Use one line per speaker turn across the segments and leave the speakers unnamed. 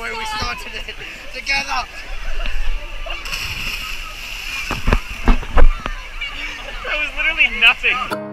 way we started it. Together.
That was literally nothing.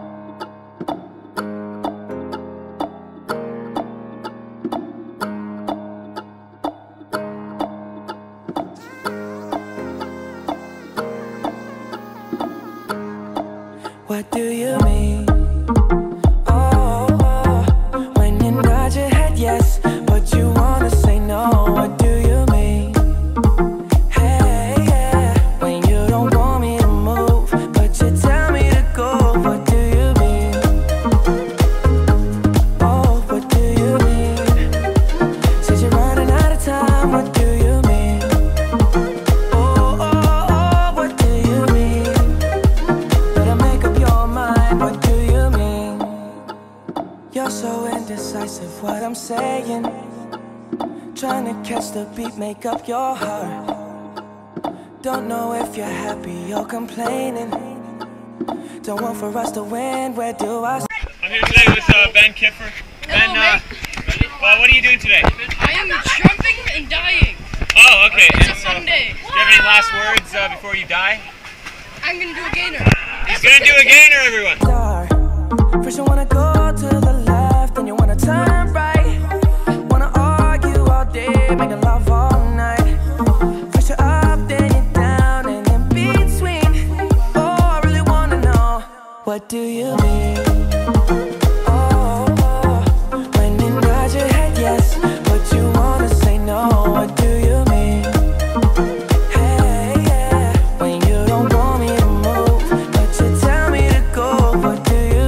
What do you mean? Oh, oh, when you nod your head yes, but you wanna say no. What do you mean? Hey, yeah, when you don't want me to move, but you tell me to go. What do you mean? Oh, what do you mean? Said you're running out of time. What do you mean? Oh, oh, oh, what do you mean? Better make up your mind. What do you mean? You're so indecisive, what I'm saying. Trying to catch the beat, make up your heart. Don't know if you're happy or complaining. Don't want for us to win, where do I
I'm here today with Ben Kipfer. Ben, well, what are you doing today?
I am jumping and dying.
Oh, okay.
It's a
And,
fun day.
Do you have any last words before you die?
I'm gonna do a gainer.
He's gonna do a gainer, everyone.
start? First you wanna go to the left, then you wanna turn right. Wanna argue all day, making love all night. First you're up, then you're down, and in between. Oh, I really wanna know, what do you mean? Oh, oh, when you nod your head yes, but you wanna say no. What do you mean? Hey, yeah, when you don't want me to move, but you tell me to go. What do you?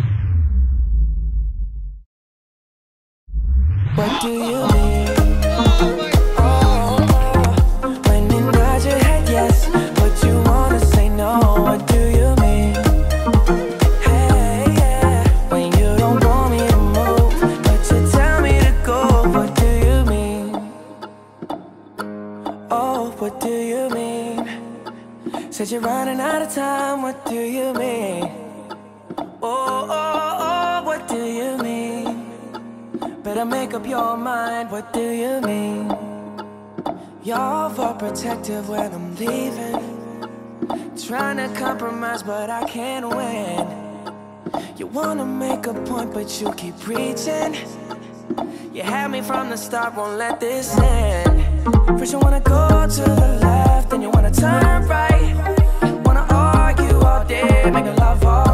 What do you mean? Oh, oh, when you nod your head yes, but you wanna say no. What do you mean? Hey, yeah, when you don't want me to move, but you tell me to go. What do you mean? Oh, what do you mean? Said you're running out of time. What do you mean? Oh, oh, oh, what do you mean? Better make up your mind. What do you mean? You're overprotective when I'm leaving. Trying to compromise, but I can't win. You wanna make a point, but you keep preaching. You had me from the start, won't let this end. First you wanna go to the left, then you wanna turn right. Wanna argue all day, making love all